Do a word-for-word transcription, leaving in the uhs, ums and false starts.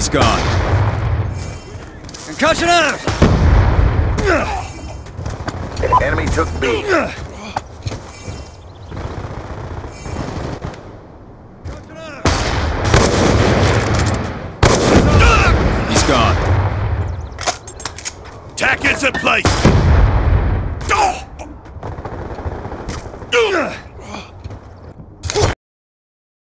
He's gone. Concussion out! Enemy took B. He's gone. Tac is in place!